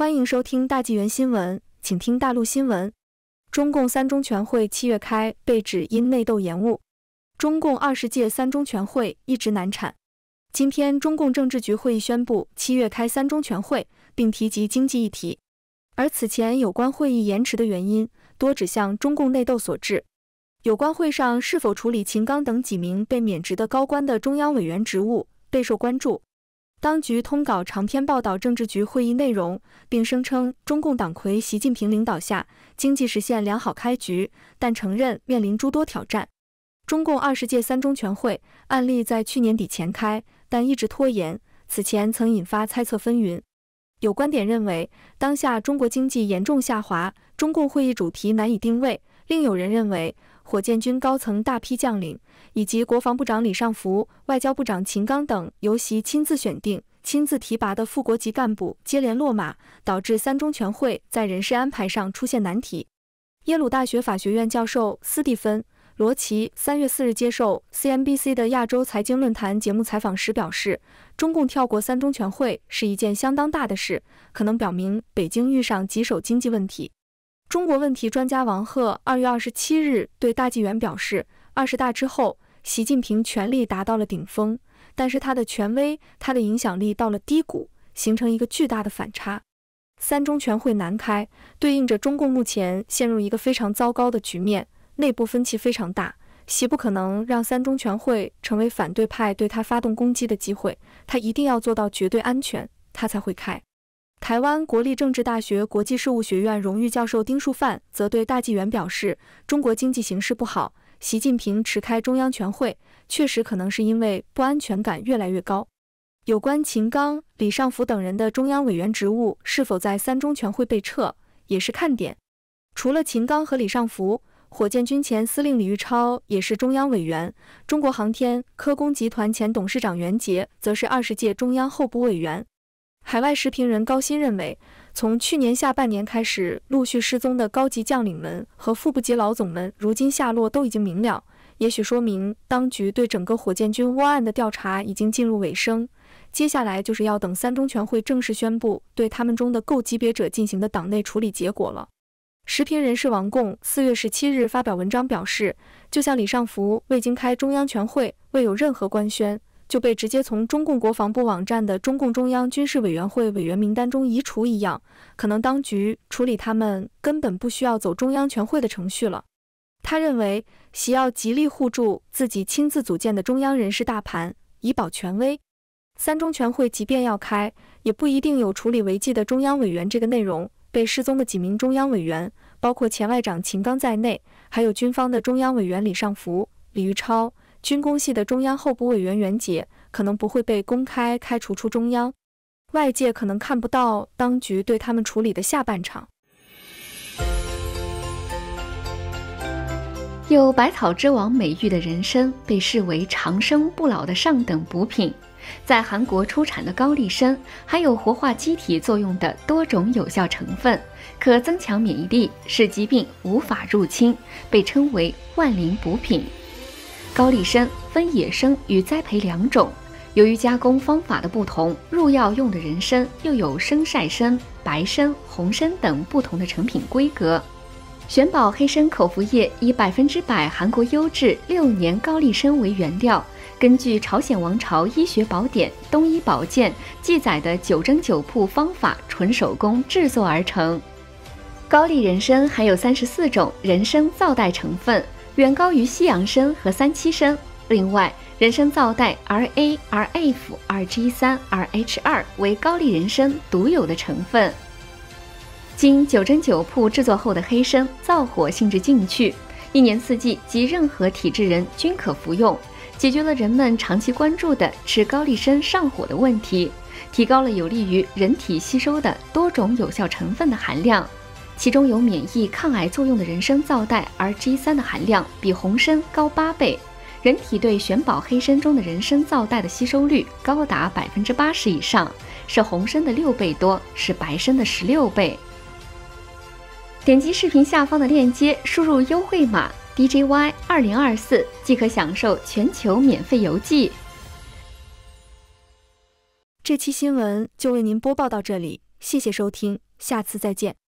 欢迎收听大纪元新闻，请听大陆新闻。中共三中全会7月开，被指因内斗延误。中共20届三中全会一直难产。今天，中共政治局会议宣布7月开三中全会，并提及经济议题。而此前有关会议延迟的原因，多指向中共内斗所致。有关会上是否处理秦刚等几名被免职的高官的中央委员职务，备受关注。当局通稿长篇报道政治局会议内容，并声称中共党魁习近平领导下，经济实现良好开局，但承认面临诸多挑战。中共20届三中全会按例在去年底前开，但一直拖延，此前曾引发猜测纷纭。有观点认为，当下中国经济严重下滑，中共会议主题难以定位。另有人认为，火箭军高层大批将领以及国防部长李尚福、外交部长秦刚等由习亲自选定、亲自提拔的副国级干部接连落马，导致三中全会在人事安排上出现难题。耶鲁大学法学院教授斯蒂芬·罗奇3月4日接受 CNBC 的亚洲财经论坛节目采访时表示，中共跳过三中全会是一件相当大的事，可能表明北京遇上棘手经济问题。中国问题专家王鹤2月27日对大纪元表示，20大之后，习近平权力达到了顶峰，但是他的权威、他的影响力到了低谷，形成一个巨大的反差。三中全会难开，对应着中共目前陷入一个非常糟糕的局面，内部分歧非常大，习不可能让三中全会成为反对派对他发动攻击的机会，他一定要做到绝对安全，他才会开。台湾国立政治大学国际事务学院荣誉教授丁树范则对大纪元表示，中国经济形势不好，习近平迟开中央全会，确实可能是因为不安全感越来越高。有关秦刚、李尚福等人的中央委员职务是否在三中全会被撤，也是看点。除了秦刚和李尚福，火箭军前司令李玉超也是中央委员，中国航天科工集团前董事长袁杰则是20届中央候补委员。海外时评人高鑫认为，从去年下半年开始陆续失踪的高级将领们和副部级老总们如今下落都已经明了，也许说明当局对整个火箭军窝案的调查已经进入尾声，接下来就是要等三中全会正式宣布对他们中的够级别者进行的党内处理结果了。时评人士王贡4月17日发表文章表示，就像李尚福未经开中央全会，未有任何官宣，就被直接从中共国防部网站的中共中央军事委员会委员名单中移除一样，可能当局处理他们根本不需要走中央全会的程序了。他认为，习要极力护住自己亲自组建的中央人事大盘，以保权威。三中全会即便要开，也不一定有处理违纪的中央委员这个内容。被失踪的几名中央委员，包括前外长秦刚在内，还有军方的中央委员李尚福、李玉超，军工系的中央候补委员袁杰，可能不会被公开开除出中央。外界可能看不到当局对他们处理的下半场。 有百草之王美誉的人参被视为长生不老的上等补品，在韩国出产的高丽参含有活化机体作用的多种有效成分，可增强免疫力，使疾病无法入侵，被称为万灵补品。高丽参分野生与栽培两种，由于加工方法的不同，入药用的人参又有生晒参、白参、红参等不同的成品规格。玄宝黑参口服液以100%韩国优质6年高丽参为原料，根据朝鲜王朝医学宝典《东医宝鉴》记载的9蒸9曝方法纯手工制作而成。高丽人参含有34种人参皂苷成分，远高于西洋参和三七参。另外，人参皂苷 RA、RF、RG3、RH2 为高丽人参独有的成分。经9蒸9曝制作后的黑参，燥火性质进去，1年4季及任何体质人均可服用，解决了人们长期关注的吃高丽参上火的问题，提高了有利于人体吸收的多种有效成分的含量。其中有免疫抗癌作用的人参皂苷 RG3 的含量比红参高8倍，人体对玄宝黑参中的人参皂苷的吸收率高达80%以上，是红参的6倍多，是白参的16倍。点击视频下方的链接，输入优惠码 DJY2024 即可享受全球免费邮寄。 这期新闻就为您播报到这里， 谢谢收听，下次再见。